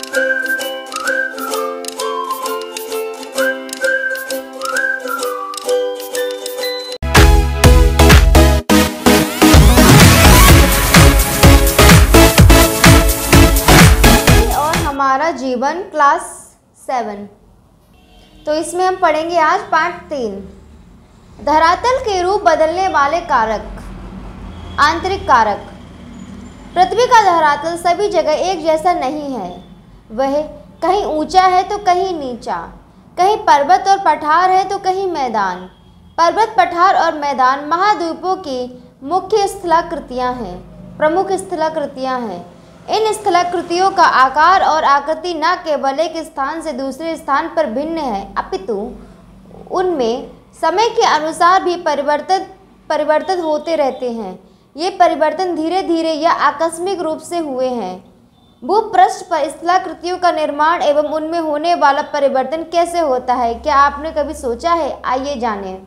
हमारा जीवन क्लास 7। तो इसमें हम पढ़ेंगे आज पाठ 3, धरातल के रूप बदलने वाले कारक। आंतरिक कारक। पृथ्वी का धरातल सभी जगह एक जैसा नहीं है। वह कहीं ऊंचा है तो कहीं नीचा, कहीं पर्वत और पठार है तो कहीं मैदान। पर्वत, पठार और मैदान महाद्वीपों की मुख्य स्थलाकृतियां हैं, प्रमुख स्थलाकृतियां हैं। इन स्थलाकृतियों का आकार और आकृति न केवल एक स्थान से दूसरे स्थान पर भिन्न है, अपितु उनमें समय के अनुसार भी परिवर्तित होते रहते हैं। ये परिवर्तन धीरे धीरे या आकस्मिक रूप से हुए हैं। भूपृष्ठ पर स्थलाकृतियों का निर्माण एवं उनमें होने वाला परिवर्तन कैसे होता है, क्या आपने कभी सोचा है? आइए जानें।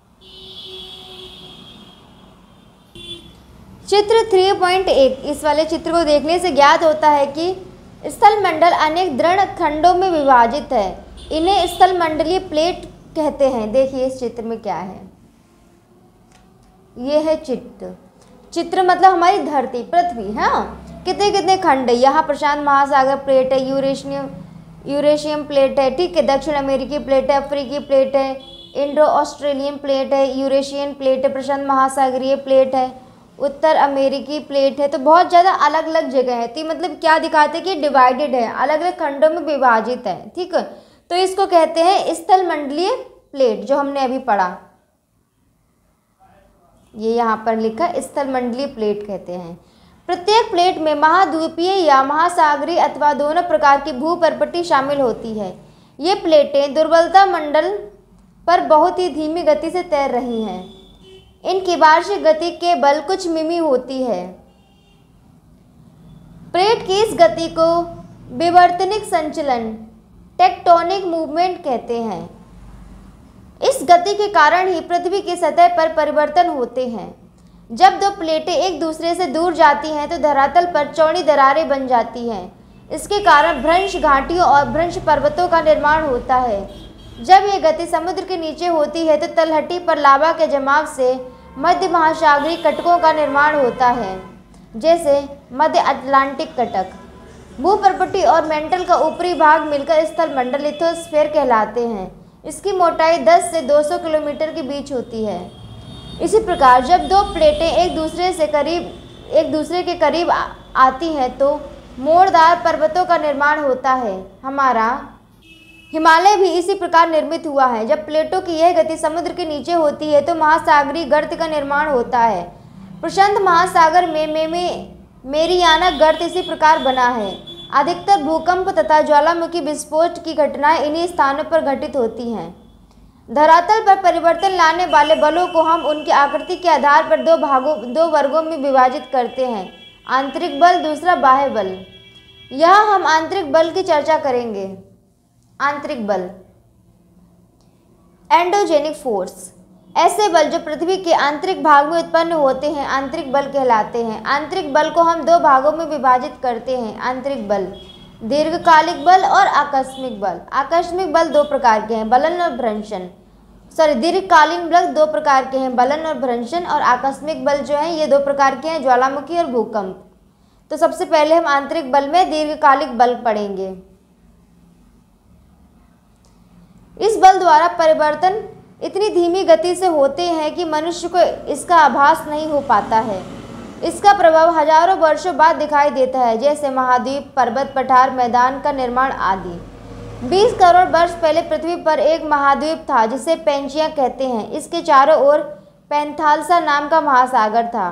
चित्र 3.1। इस वाले चित्र को देखने से ज्ञात होता है कि स्थलमंडल अनेक दृढ़ खंडों में विभाजित है। इन्हें स्थलमंडलीय प्लेट कहते हैं। देखिए इस चित्र में क्या है। ये है चित्र मतलब हमारी धरती, पृथ्वी। हाँ, कितने कितने खंड है। यहाँ प्रशांत महासागर प्लेट है, यूरेशियन प्लेट है, ठीक है, दक्षिण अमेरिकी प्लेट है, अफ्रीकी प्लेट है, इंडो ऑस्ट्रेलियन प्लेट है, यूरेशियन प्लेट है, प्रशांत महासागरीय प्लेट है, उत्तर अमेरिकी प्लेट है। तो बहुत ज़्यादा अलग अलग जगह है। तो मतलब क्या दिखाते हैं कि डिवाइडेड है, अलग अलग खंडों में विभाजित है, ठीक है। तो इसको कहते हैं स्थलमंडलीय प्लेट, जो हमने अभी पढ़ा। ये यहाँ पर लिखा स्थलमंडलीय प्लेट कहते हैं। प्रत्येक प्लेट में महाद्वीपीय या महासागरीय अथवा दोनों प्रकार की भूपर्पटी शामिल होती है। ये प्लेटें दुर्बलता मंडल पर बहुत ही धीमी गति से तैर रही हैं। इनकी वार्षिक गति केवल कुछ मिमी होती है। प्लेट की इस गति को विवर्तनिक संचलन, टेक्टोनिक मूवमेंट कहते हैं। इस गति के कारण ही पृथ्वी की सतह पर परिवर्तन होते हैं। जब दो प्लेटें एक दूसरे से दूर जाती हैं तो धरातल पर चौड़ी दरारें बन जाती हैं। इसके कारण भ्रंश घाटियों और भ्रंश पर्वतों का निर्माण होता है। जब यह गति समुद्र के नीचे होती है तो तलहटी पर लावा के जमाव से मध्य महासागरीय कटकों का निर्माण होता है, जैसे मध्य अटलांटिक कटक। भूपर्पटी और मेंटल का ऊपरी भाग मिलकर स्थलमंडल लिथोस्फीयर कहलाते हैं। इसकी मोटाई 10 से 200 किलोमीटर के बीच होती है। इसी प्रकार जब दो प्लेटें एक दूसरे के करीब आती हैं तो मोड़दार पर्वतों का निर्माण होता है। हमारा हिमालय भी इसी प्रकार निर्मित हुआ है। जब प्लेटों की यह गति समुद्र के नीचे होती है तो महासागरीय गर्त का निर्माण होता है। प्रशांत महासागर में मेरियाना गर्त इसी प्रकार बना है। अधिकतर भूकंप तथा ज्वालामुखी विस्फोट की घटनाएं इन्हीं स्थानों पर घटित होती हैं। धरातल पर परिवर्तन लाने वाले बलों को हम उनकी आकृति के आधार पर दो वर्गों में विभाजित करते हैं, आंतरिक बल, दूसरा बाह्य बल। यहाँ हम आंतरिक बल की चर्चा करेंगे। आंतरिक बल, एंडोजेनिक फोर्स, ऐसे बल जो पृथ्वी के आंतरिक भाग में उत्पन्न होते हैं आंतरिक बल कहलाते हैं। आंतरिक बल को हम दो भागों में विभाजित करते हैं। आंतरिक बल, दीर्घकालिक बल और आकस्मिक बल। आकस्मिक बल दो प्रकार के हैं, बलन और भ्रंशन। दीर्घकालीन बल दो प्रकार के हैं, बलन और भ्रंशन। और आकस्मिक बल जो है ये दो प्रकार के हैं, ज्वालामुखी और भूकंप। तो सबसे पहले हम आंतरिक बल में दीर्घकालिक बल पढ़ेंगे। इस बल द्वारा परिवर्तन इतनी धीमी गति से होते हैं कि मनुष्य को इसका आभास नहीं हो पाता है। इसका प्रभाव हजारों वर्षों बाद दिखाई देता है, जैसे महाद्वीप, पर्वत, पठार, मैदान का निर्माण आदि। 20 करोड़ वर्ष पहले पृथ्वी पर एक महाद्वीप था जिसे पेंचिया कहते हैं। इसके चारों ओर पैंथालसा नाम का महासागर था।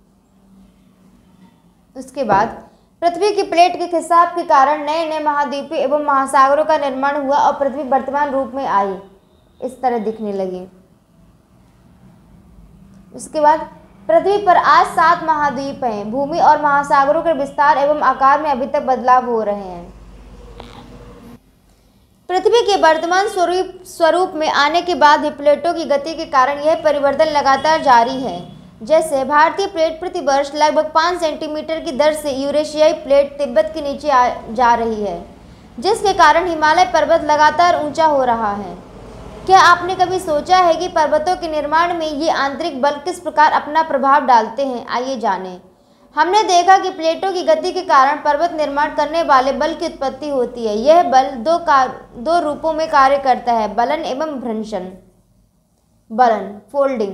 उसके बाद पृथ्वी की प्लेट के खिंचाव के कारण नए नए महाद्वीप एवं महासागरों का निर्माण हुआ और पृथ्वी वर्तमान रूप में आई, इस तरह दिखने लगी। उसके बाद पृथ्वी पर आज 7 महाद्वीप हैं। भूमि और महासागरों के विस्तार एवं आकार में अभी तक बदलाव हो रहे हैं। पृथ्वी के वर्तमान स्वरूप में आने के बाद भी प्लेटों की गति के कारण यह परिवर्तन लगातार जारी है। जैसे भारतीय प्लेट प्रति वर्ष लगभग 5 सेंटीमीटर की दर से यूरेशियाई प्लेट तिब्बत के नीचे जा रही है। जिसके कारण हिमालय पर्वत लगातार ऊंचा हो रहा है। क्या आपने कभी सोचा है कि पर्वतों के निर्माण में ये आंतरिक बल किस प्रकार अपना प्रभाव डालते हैं? आइए जानें। हमने देखा कि प्लेटों की गति के कारण पर्वत निर्माण करने वाले बल की उत्पत्ति होती है। यह बल दो रूपों में कार्य करता है, बलन एवं भ्रंशन। बलन फोल्डिंग,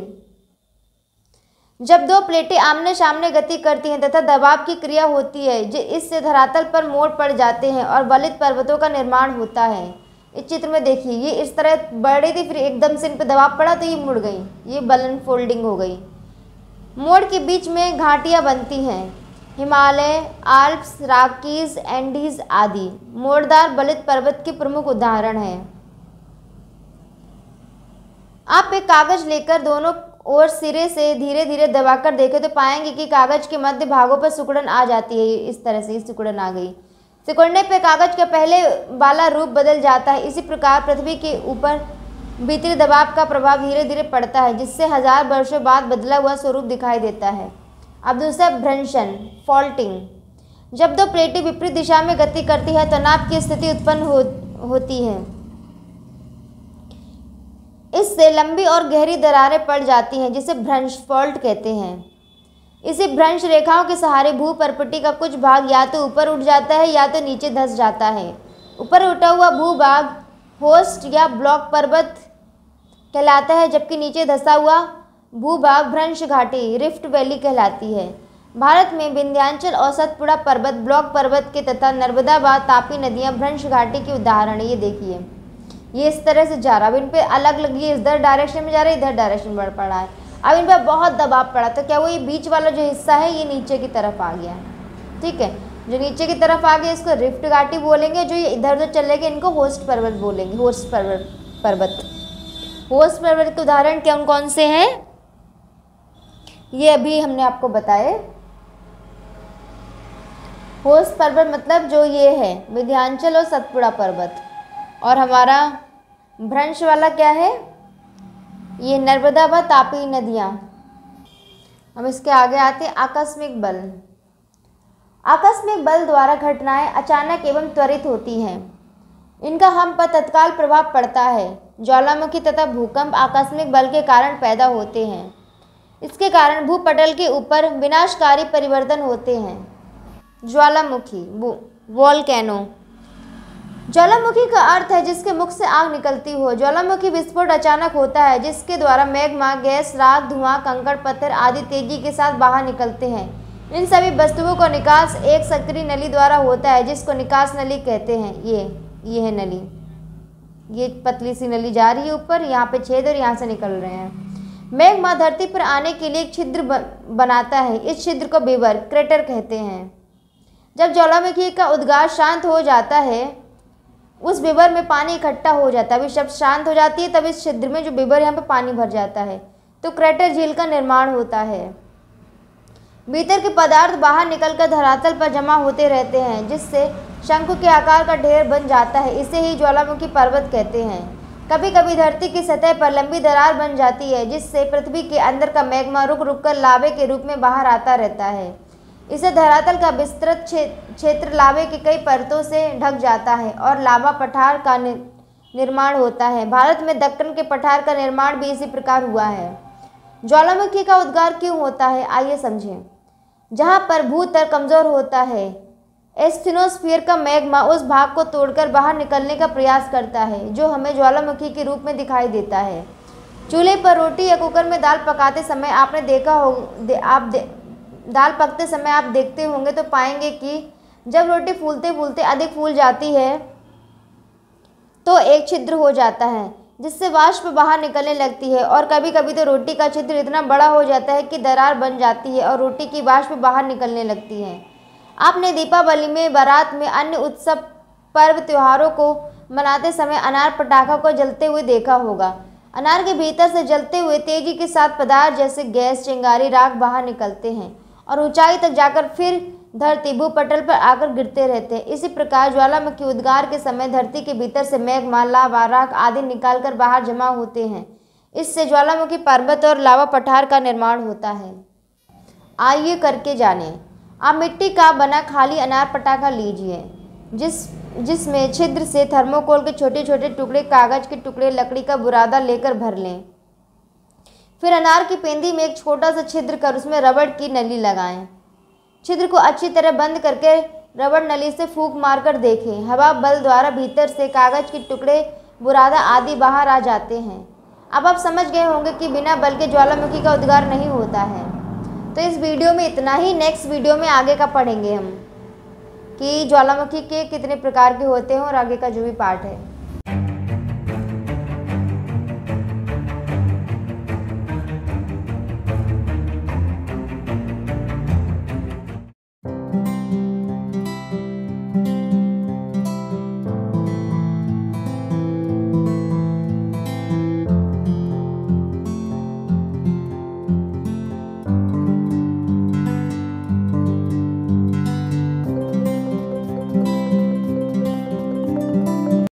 जब दो प्लेटें आमने सामने गति करती हैं तथा दबाव की क्रिया होती है, इससे धरातल पर मोड़ पड़ जाते हैं और वलित पर्वतों का निर्माण होता है। इस चित्र में देखिए, ये इस तरह बढ़ी थी, फिर एकदम से इन पर दबाव पड़ा तो ये मुड़ गई, ये बलन फोल्डिंग हो गई। मोड़ के बीच में घाटियां बनती हैं। हिमालय, आल्प्स, रॉकीज, एंडीज आदि मोड़दार वलित पर्वत के प्रमुख उदाहरण हैं। आप एक कागज लेकर दोनों ओर सिरे से धीरे धीरे दबाकर देखें तो पाएंगे कि कागज के मध्य भागों पर सिकुड़न आ जाती है। इस तरह से सिकुड़न आ गई। सिकुड़ने पर कागज का पहले वाला रूप बदल जाता है। इसी प्रकार पृथ्वी के ऊपर भीतरी दबाव का प्रभाव धीरे धीरे पड़ता है, जिससे हजार वर्षों बाद बदला हुआ स्वरूप दिखाई देता है। अब दूसरा भ्रंशन फॉल्टिंग, जब दो प्लेटें विपरीत दिशा में गति करती है तो तनाव की स्थिति उत्पन्न होती है। इससे लंबी और गहरी दरारें पड़ जाती हैं, जिसे भ्रंश फॉल्ट कहते हैं। इसी भ्रंश रेखाओं के सहारे भूपर्पटी का कुछ भाग या तो ऊपर उठ जाता है या तो नीचे धंस जाता है। ऊपर उठा हुआ भूभाग होस्ट या ब्लॉक पर्वत कहलाता है, जबकि नीचे धंसा हुआ भूभाग भ्रंश घाटी रिफ्ट वैली कहलाती है। भारत में विंध्याचल और सतपुड़ा पर्वत ब्लॉक पर्वत के तथा नर्मदा व तापी नदियां भ्रंश घाटी के उदाहरण है। ये देखिए, ये इस तरह से जा रहा है। अब इन पे अलग अलग, ये इधर डायरेक्शन में जा रहा है, इधर डायरेक्शन बढ़ पड़ा है। अब इन पर बहुत दबाव पड़ा तो क्या वो ये बीच वाला जो हिस्सा है ये नीचे की तरफ आ गया। ठीक है, जो नीचे की तरफ आ गया इसको रिफ्ट घाटी बोलेंगे, जो ये इधर उधर चलेंगे इनको होस्ट पर्वत बोलेंगे। होस्ट पर्वत होस्ट पर्वत के उदाहरण कौन कौन से हैं ये अभी हमने आपको बताए। होस्ट पर्वत मतलब जो ये है विंध्याचल और सतपुड़ा पर्वत, और हमारा भ्रंश वाला क्या है, ये नर्मदा व तापी नदियाँ। हम इसके आगे आते हैं आकस्मिक बल। आकस्मिक बल द्वारा घटनाएं अचानक एवं त्वरित होती हैं। इनका हम पर तत्काल प्रभाव पड़ता है। ज्वालामुखी तथा भूकंप आकस्मिक बल के कारण पैदा होते हैं। इसके कारण भूपटल के ऊपर विनाशकारी परिवर्तन होते हैं। ज्वालामुखी वोल्केनो, ज्वालामुखी का अर्थ है जिसके मुख से आग निकलती हो। ज्वालामुखी विस्फोट अचानक होता है जिसके द्वारा मैग्मा, गैस, राख, धुआं, कंकड़, पत्थर आदि तेजी के साथ बाहर निकलते हैं। इन सभी वस्तुओं का निकास एक सक्रिय नली द्वारा होता है जिसको निकास नली कहते हैं। ये है नली, ये पतली सी नली जा रही है ऊपर, यहाँ पे छेद और यहाँ से निकल रहे हैं। मैग्मा धरती पर आने के लिए एक छिद्र बनाता है। इस छिद्र को बीवर क्रेटर कहते हैं। जब ज्वालामुखी का उद्गार शांत हो जाता है उस बीवर में पानी इकट्ठा हो जाता है। अभी जब शांत हो जाती है तब इस छिद्र में जो बीवर यहाँ पे पानी भर जाता है तो क्रेटर झील का निर्माण होता है। भीतर के पदार्थ बाहर निकलकर धरातल पर जमा होते रहते हैं जिससे शंकु के आकार का ढेर बन जाता है। इसे ही ज्वालामुखी पर्वत कहते हैं। कभी कभी धरती की सतह पर लंबी दरार बन जाती है जिससे पृथ्वी के अंदर का मैग्मा रुक रुक कर लावे के रूप में बाहर आता रहता है। इसे धरातल का विस्तृत क्षेत्र लावे की कई परतों से ढक जाता है और लावा पठार का निर्माण होता है। भारत में दक्कन के पठार का निर्माण भी इसी प्रकार हुआ है। ज्वालामुखी का उद्गार क्यों होता है आइए समझें। जहाँ पर भूतल कमजोर होता है एस्थेनोस्फीयर का मैग्मा उस भाग को तोड़कर बाहर निकलने का प्रयास करता है जो हमें ज्वालामुखी के रूप में दिखाई देता है। चूल्हे पर रोटी या कुकर में दाल पकाते समय आपने देखा हो दाल पकते समय आप देखते होंगे तो पाएंगे कि जब रोटी फूलते फूलते अधिक फूल जाती है तो एक छिद्र हो जाता है जिससे वाष्प बाहर निकलने लगती है, और कभी कभी तो रोटी का छिद्र इतना बड़ा हो जाता है कि दरार बन जाती है और रोटी की वाष्प बाहर निकलने लगती है। आपने दीपावली में, बारात में, अन्य उत्सव पर्व त्योहारों को मनाते समय अनार पटाखा को जलते हुए देखा होगा। अनार के भीतर से जलते हुए तेजी के साथ पदार्थ जैसे गैस, चिंगारी, राख बाहर निकलते हैं और ऊंचाई तक जाकर फिर धरती भूपटल पर आकर गिरते रहते हैं। इसी प्रकार ज्वालामुखी उद्गार के समय धरती के भीतर से मैग्मा, लावा, राख आदि निकालकर बाहर जमा होते हैं। इससे ज्वालामुखी पर्वत और लावा पठार का निर्माण होता है। आइए करके जानें। आप मिट्टी का बना खाली अनार पटाखा लीजिए। जिसमें छिद्र से थर्मोकोल के छोटे छोटे टुकड़े, कागज के टुकड़े, लकड़ी का बुरादा लेकर भर लें। फिर अनार की पेंदी में एक छोटा सा छिद्र कर उसमें रबड़ की नली लगाएं। छिद्र को अच्छी तरह बंद करके रबड़ नली से फूंक मारकर देखें। हवा बल द्वारा भीतर से कागज के टुकड़े, बुरादा आदि बाहर आ जाते हैं। अब आप समझ गए होंगे कि बिना बल के ज्वालामुखी का उद्गार नहीं होता है। तो इस वीडियो में इतना ही। नेक्स्ट वीडियो में आगे का पढ़ेंगे हम कि ज्वालामुखी के कितने प्रकार के होते हैं और आगे का जो भी पार्ट है।